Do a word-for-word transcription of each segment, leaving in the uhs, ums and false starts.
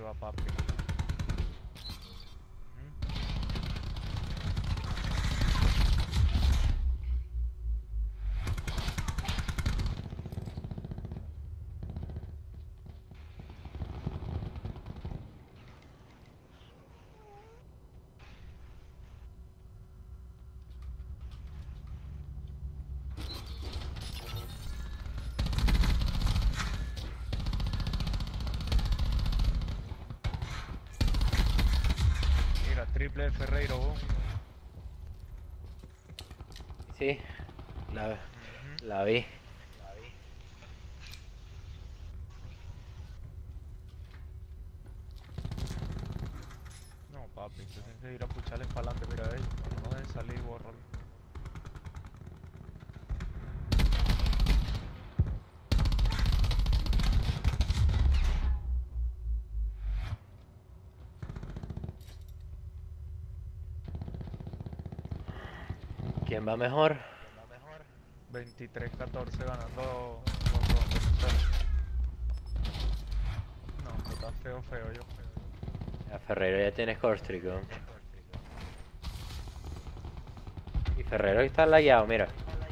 arriba, papi. Mira, triple de Ferreiro, vos. Sí, la, Ujú. la vi. No, papi, tú tienes que ir a pucharles para adelante, mira ellos. No dejen salir, bórralo. ¿Quién va mejor? veintitrés catorce ganando con Venezuela. No, esto está feo, feo, yo. Ya Ferrero ya tiene score streak, ¿no? Y Ferrero está lagueado, mira.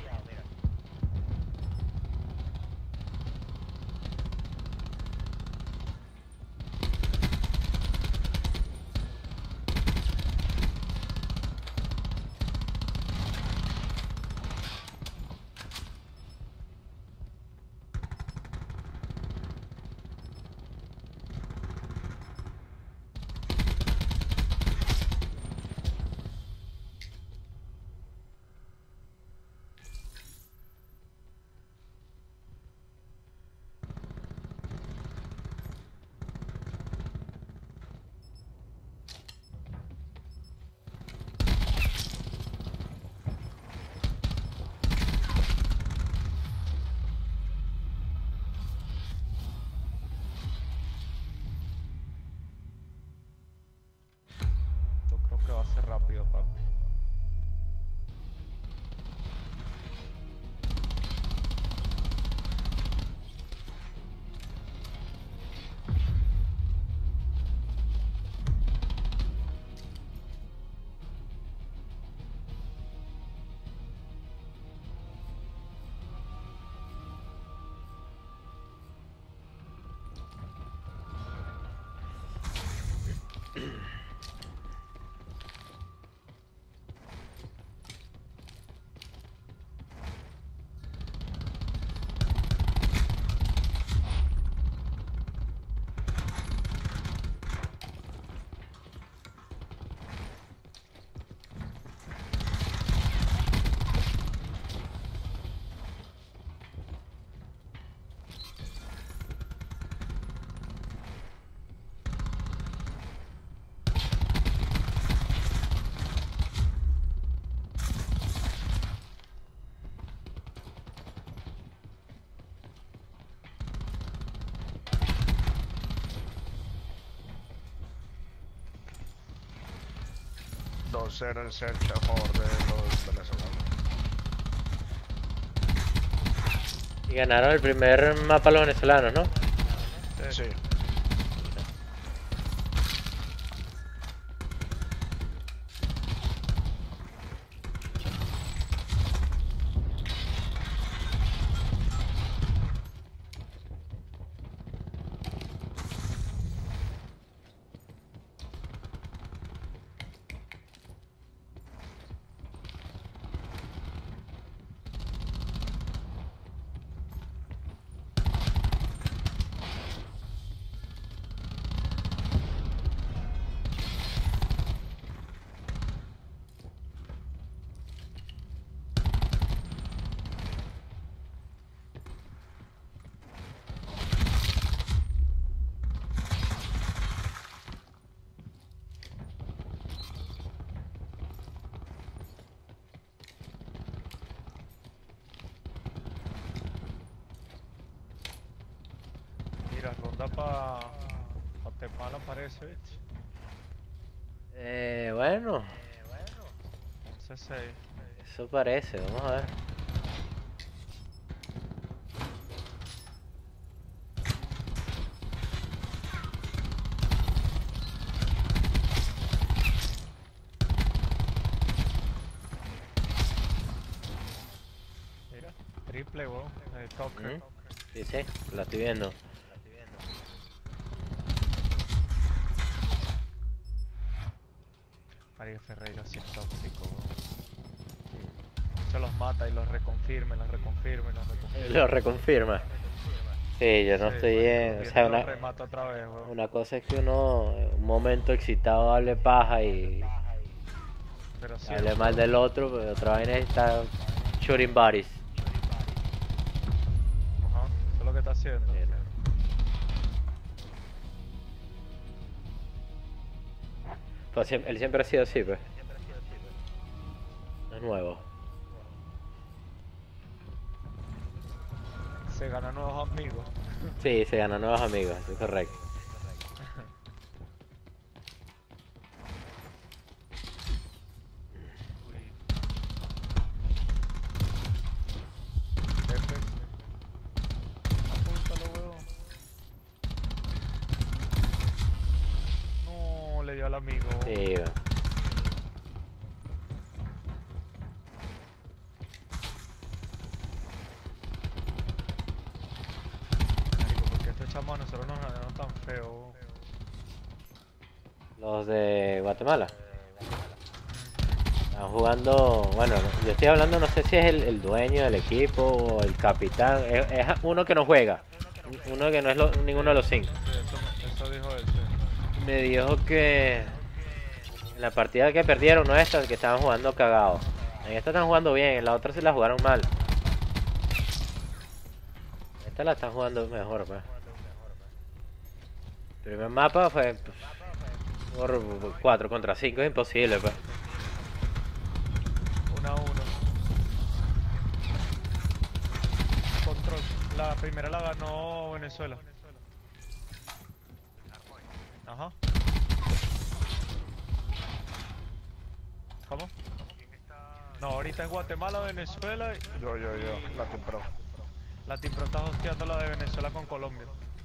Yo creo que va a ser rápido, papi. dos cero el search a favor de los venezolanos. Y ganaron el primer mapa los venezolanos, ¿no? Sí. Mira, ronda pa... pa Tepala parece, ¿viste? Eh, bueno, once seis. eso parece, vamos a ver. replay, weón. El Tucker. ¿Mm? Sí, sí, la estoy viendo. Mario Ferreira sí es tóxico, weón. Se los mata y los reconfirma, y los reconfirma, y los reconfirma. Lo reconfirma. Sí, yo no Sí, estoy marico, en... O viene sea, y los una, remata otra vez, weón. una cosa es que uno, en un momento excitado, hable paja y Pero sí, hable mal del otro, pero otra vaina es estar shooting bodies. Ajá, eso es lo que está haciendo. Sí, no. Pues siem- él siempre ha sido así, pues. No es nuevo. Se gana nuevos amigos. Sí, se gana nuevos amigos, eso es correcto. F. Apúntalo, weón. No, le dio al amigo. Sí, weón. Marico, porque estos chamos a nosotros nos ganaron tan feo. Los de Guatemala. Están jugando, bueno, yo estoy hablando, no sé si es el, el dueño del equipo o el capitán, es, es uno que no juega, uno que no es lo- ninguno de los cinco. Sí, eso, eso dijo él, sí. Me dijo que en la partida que perdieron, no esta, que estaban jugando cagados. En esta están jugando bien, en la otra se la jugaron mal. Esta la están jugando mejor, pues. El primer mapa fue pues, por cuatro contra cinco, es imposible, pues. Uno a uno. Control. La primera la ganó Venezuela. Ajá. ¿Cómo? No, ahorita es Guatemala, Venezuela y Yo, yo, yo, la compró. la Team Pro está hosteando la de Venezuela con Colombia.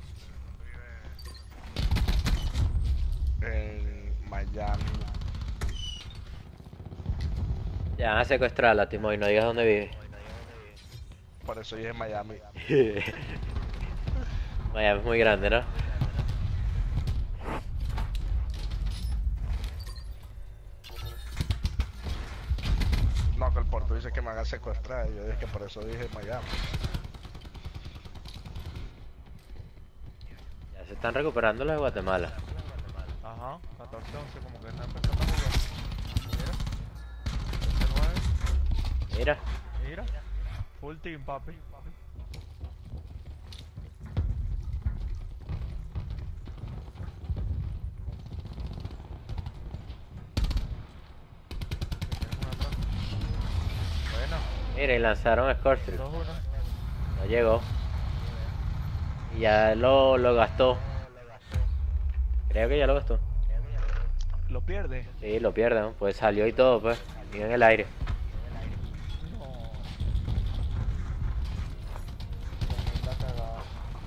En Miami. Ya van a secuestrar a Timo y no digas dónde vive. Por eso dije Miami. Miami es muy grande, ¿no? No, que el puerto dice que me hagan secuestrar. Y yo dije que por eso dije Miami. Ya se están recuperando los de Guatemala. Ajá, catorce once, como que está empezando a jugar. Mira. catorce nueve. Mira, Mira. Full team, papi. Buena. mira, y lanzaron a Scorpion. dos uno. No llegó. Y ya lo, lo gastó. Creo que ya lo gastó. Lo pierde. Sí, lo pierden, pues salió y todo, pues. Siguió en el aire. No. La cagada.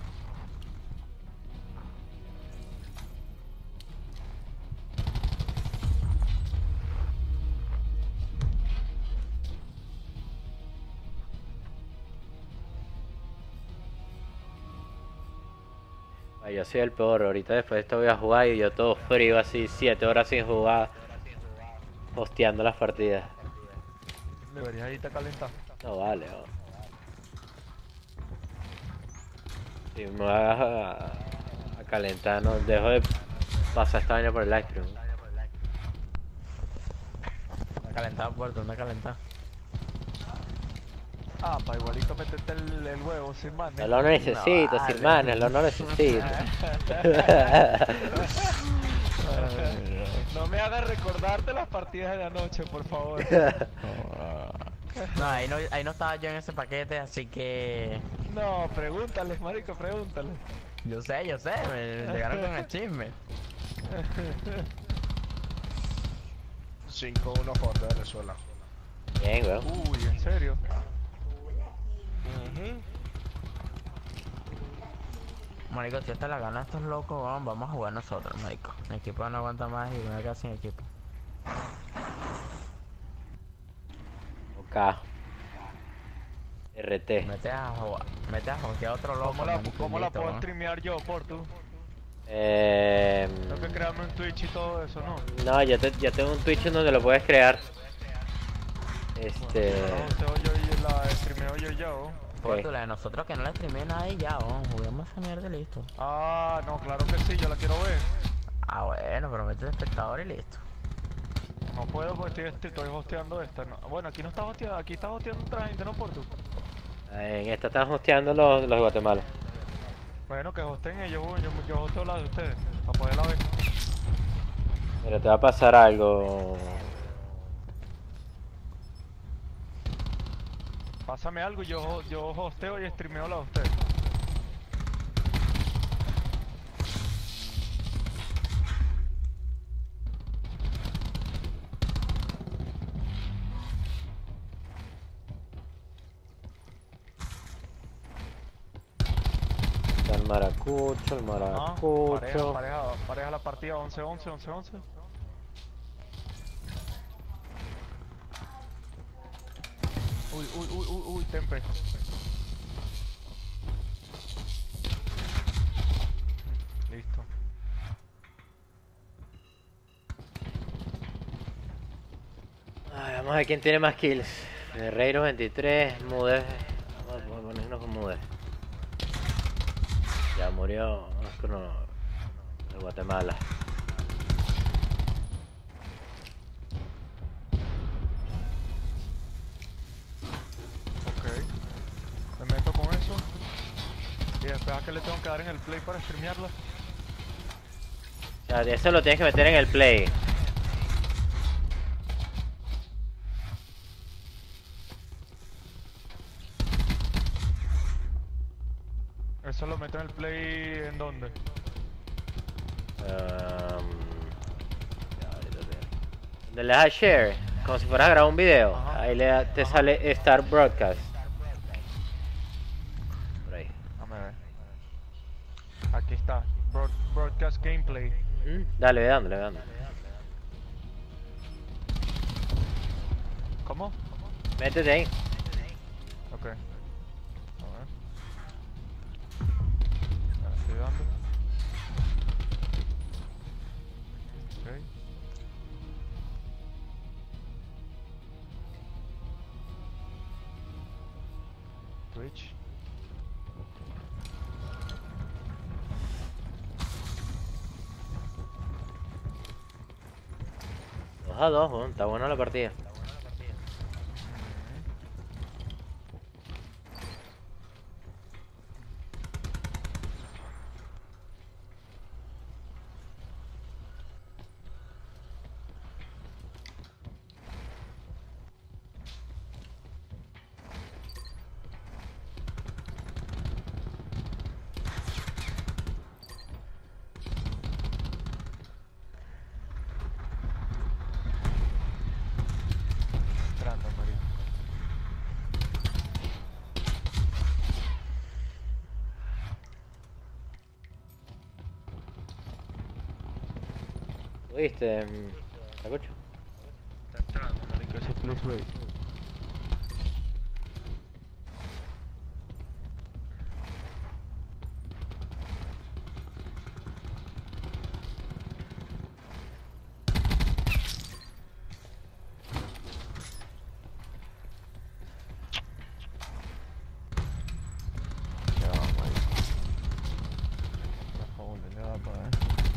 Ay, yo soy el peor, ahorita después de esto voy a jugar y yo todo frío así, siete horas sin jugar, hosteando las partidas. Deberías irte a calentar. No vale, no. Si me vas a, a calentar, no dejo de pasar esta vaina por el live stream. Una calentada, puerto, una calentada. Ah, pa' igualito meterte el, el huevo sin más. No lo necesito, No, sin vale. manes, no lo necesito. No me hagas recordarte las partidas de anoche, por favor. No, ahí no, ahí no estaba yo en ese paquete, así que... No, pregúntale, marico, pregúntale. Yo sé, yo sé, me llegaron con el chisme. cinco uno a favor de Venezuela. Bien, weón. Uy, ¿en serio? Ujú. Marico, si esta la gana estos locos, vamos, vamos a jugar nosotros, marico. El equipo no aguanta más y me quedo sin equipo. Ok. R T. Metes a jugar, metes a hostear a otro loco. ¿Cómo la, marico, y cómo la listo, puedo ¿no? streamear yo, por tú? Eh, Tengo que crearme un Twitch y todo eso, ¿no? no, ya, te, ya tengo un Twitch en donde lo puedes crear. Este. Bueno, la hosteo yo y la streameo yo y ya, ¿o? Por Ok. tu la de nosotros que no la streamé nadie ya, vamos, juguemos esa mierda y listo. Ah, no, claro que sí, yo la quiero ver. Ah, bueno, pero metes espectador y listo. No puedo porque estoy, estoy hosteando esta. No. Bueno, aquí no está hosteando, aquí está hosteando otra gente, ¿no, por tú? En esta están hosteando los, los de Guatemala. Bueno, que hosteen ellos, yo, yo hosteo la de ustedes, para poderla ver. Pero te va a pasar algo. Pásame algo y yo, yo hosteo y streameo la de ustedes. Está el maracucho, el Ah, pareja, maracucho. pareja, pareja la partida once once, once once. Uy, uy, uy, uy, uy, tempe. Listo. Ay, vamos a ver quién tiene más kills. Guerreiro veintitrés, Mude. Vamos a ponernos con Mude. Ya murió Oscar de Guatemala. Ok. Me meto con eso. Y después a que le tengo que dar en el play para streamearla. O sea, eso lo tienes que meter en el play. Eso lo meto en el play, ¿en dónde? Um, ya, ahorita te- Donde le das a share, como si fueras a grabar un video. Ajá. Ahí le da- te sale Start Broadcast. Por ahí. Dame ver. Aquí está. Broad- broadcast gameplay. Ujú. Dale, ve dándole, ve dándole. ¿Cómo? Métete ahí. Ok. A ver. Ya le estoy dando. Ok. Twitch. dos a dos, weón, está buena la partida. Entrando, marico. ¿Viste, Maracucho? Está entrando, marico, ese plus rate. Ya va, marico. La joder, le da para ver.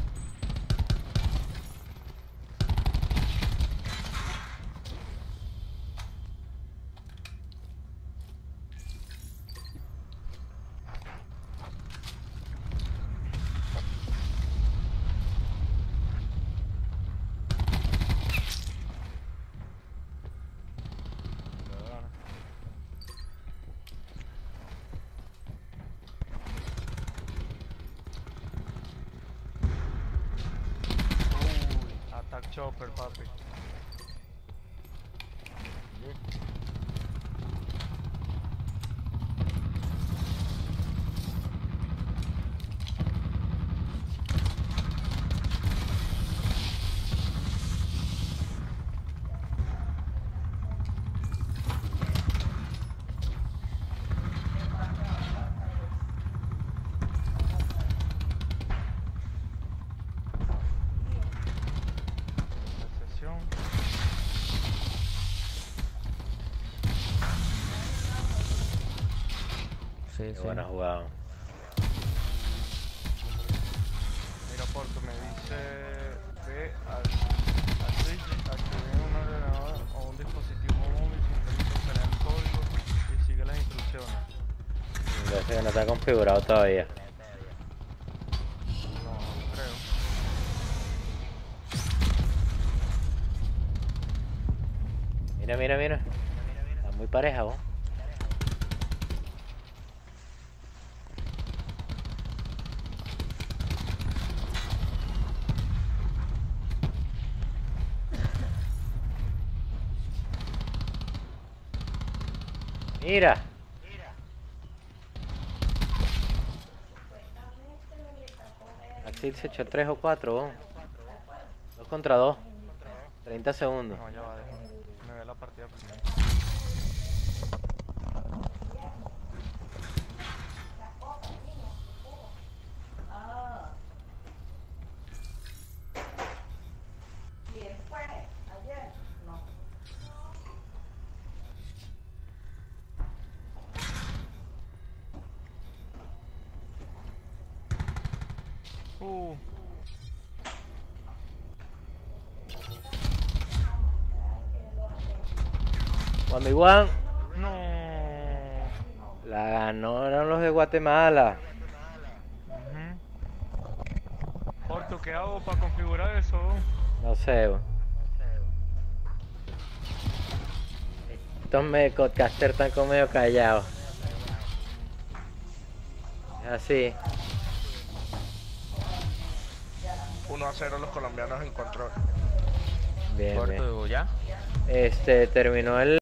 Uy, attack chopper, papi. sí, Qué sí. buena jugada. Mira, Porto me dice, ve al, al Switch, active un ordenador o un dispositivo móvil, simplemente será el código y sigue las instrucciones. Parece que no está configurado todavía. No, no creo. Mira, mira, mira. Está muy pareja, vos. Mira. Axel se echó tres o cuatro, vos. Dos contra dos. treinta segundos. No, ya va, déjame. Me ve la partida primero. Uh, One by one. no. La ganaron los de Guatemala. Ujú. Porto, ¿qué hago para configurar eso? No sé, vos. Estos me podcasters están como medio callados. Así. uno a cero los colombianos en control. Bien, bien. Porto, ¿ya? Este, terminó el